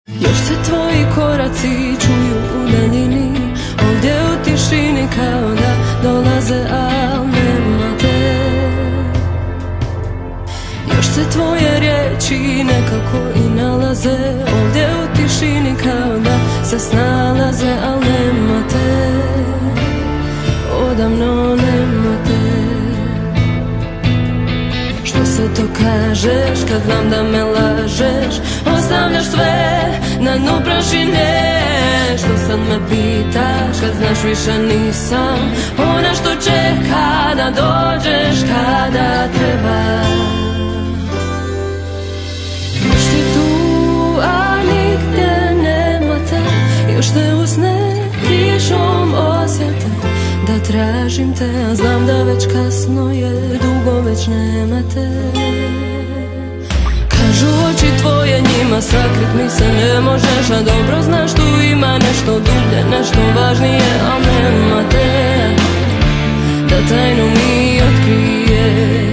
Još se tvoji koraci čuju u daljini, ovdje u tišini kao da dolaze, al nema te. Još se tvoje riječi nekako i nalaze, ovdje u tišini kao da se snalaze, al nema te, odavno nema te. Što se to kažeš kad znam da me lažeš, ostavljaš sve na dnu prašine. Što sad me pitaš kad znaš više nisam ona što čeka da dođeš kada treba. Još si tu, a nigdje nema te, još te usne križom osjete da tražim te, a znam da već kasno je, dugo već nema te. Kažu oči tvoje, njima sakrit mi se ne možeš, a dobro znaš tu ima nešto dublje, nešto važnije, al nema te, da tajnu mi otkriješ.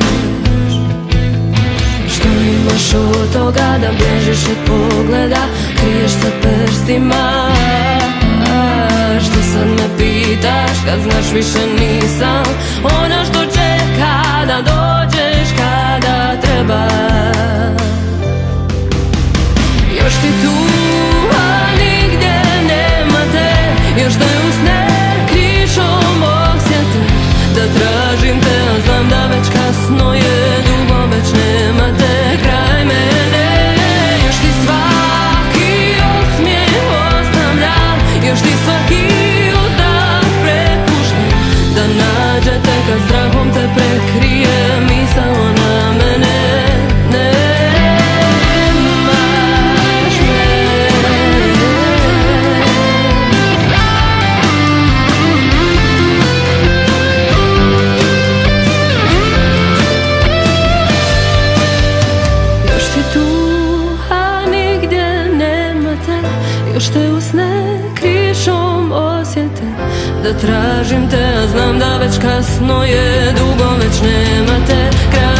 Što imaš od toga da bježiš od pogleda, kriješ se prstima. Što sad me pitaš kad znaš više nisam ona što čeka da dođeš kada treba. Još si tu, a nigdje nema te, još te usne križom osjete da tražim te, a znam da već kasno je, dugo već nema te kraj mene. Još ti svaki osmijeh ostavlja, još ti svaki uzdah prepušta da nađete kad strahom te prekrije misao na mene. Još te usne križom osjete da tražim te, a znam da već kasno je, dugo već nema te kraj.